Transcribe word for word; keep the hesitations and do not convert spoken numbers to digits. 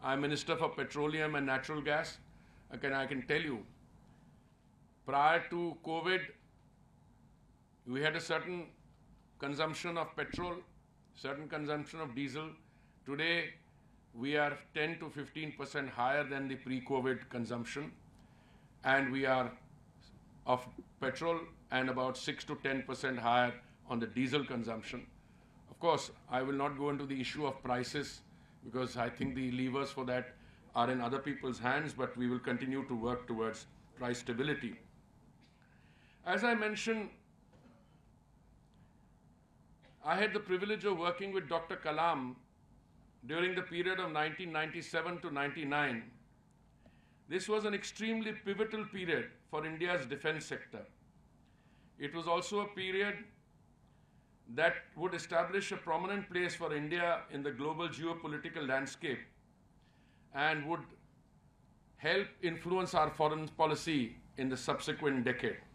I'm Minister for Petroleum and Natural Gas. Again, I can tell you, prior to COVID, we had a certain consumption of petrol, certain consumption of diesel. Today, we are ten to fifteen percent higher than the pre-COVID consumption, and we are of petrol and about six to ten percent higher on the diesel consumption. Of course, I will not go into the issue of prices because I think the levers for that are in other people's hands, but we will continue to work towards price stability. As I mentioned, I had the privilege of working with Doctor Kalam during the period of nineteen ninety-seven to ninety-nine. This was an extremely pivotal period for India's defense sector. It was also a period that would establish a prominent place for India in the global geopolitical landscape and would help influence our foreign policy in the subsequent decade.